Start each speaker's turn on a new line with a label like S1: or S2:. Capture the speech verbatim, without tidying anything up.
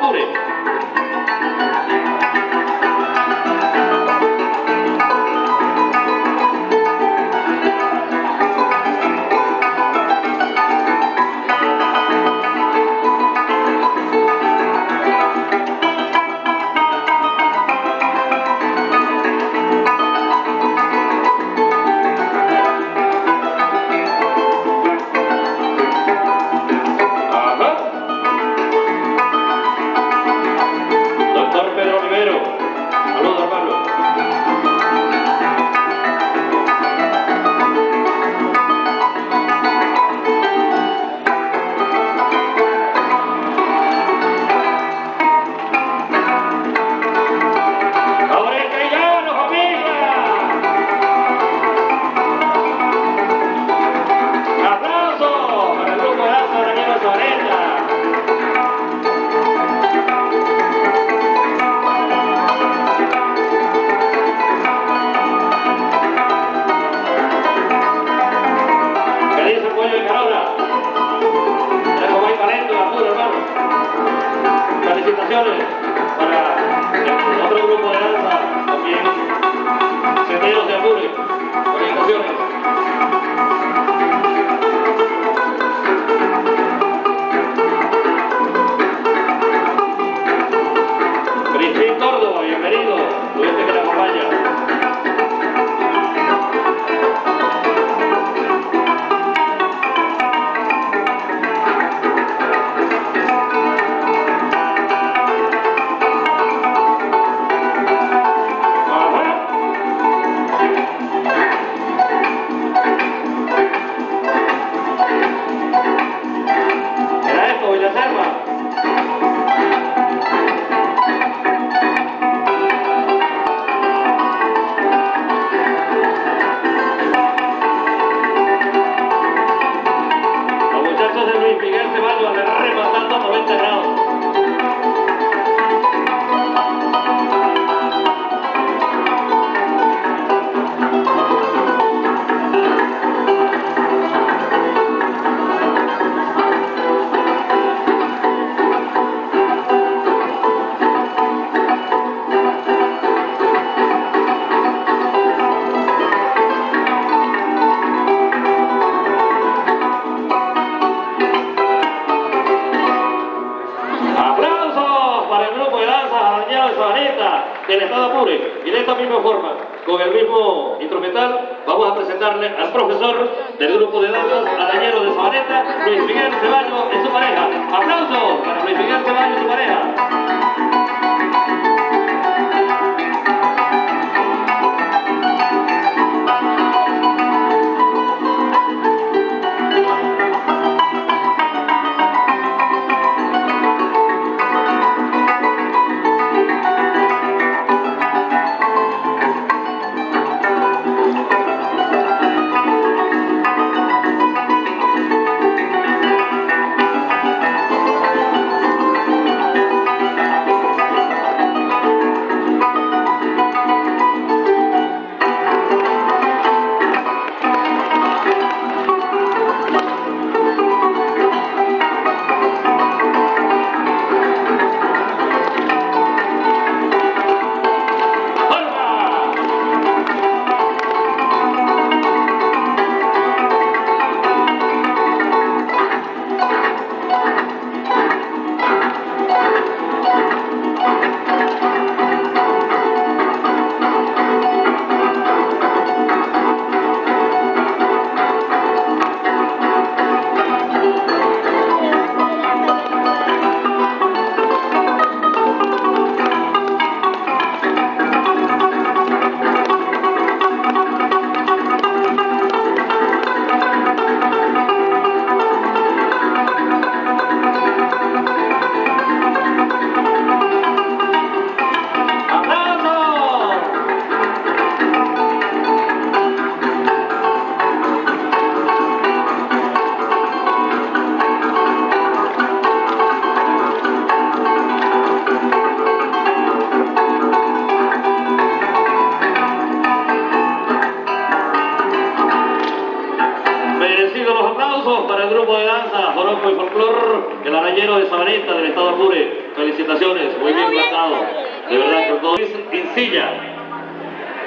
S1: Apure. Felicitaciones para otro grupo de danza, también Senderos de Apure. Felicitaciones. Cristín Córdoba, bienvenido, tuviste que le acompaña. Del estado Apure, y de esta misma forma, con el mismo instrumental, vamos a presentarle al profesor del grupo de danzas Arañero de Sabaneta, Luis Miguel Ceballos y su pareja. ¡Aplausos para Luis Miguel Ceballos y su pareja! Arañero de Sabaneta, del estado Apure. Felicitaciones, muy bien plantado. De verdad, con todo.